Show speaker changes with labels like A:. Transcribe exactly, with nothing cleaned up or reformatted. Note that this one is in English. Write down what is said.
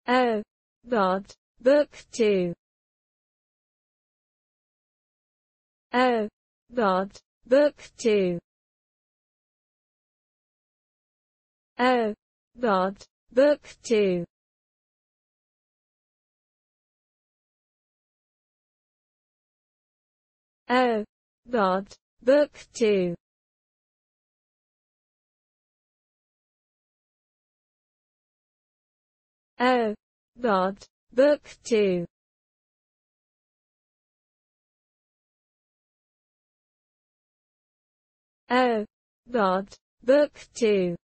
A: Oh God, Book two. Oh God, Book two. Oh God, Book two. Oh God, Book two. Oh God, Book two. Oh God, Book two.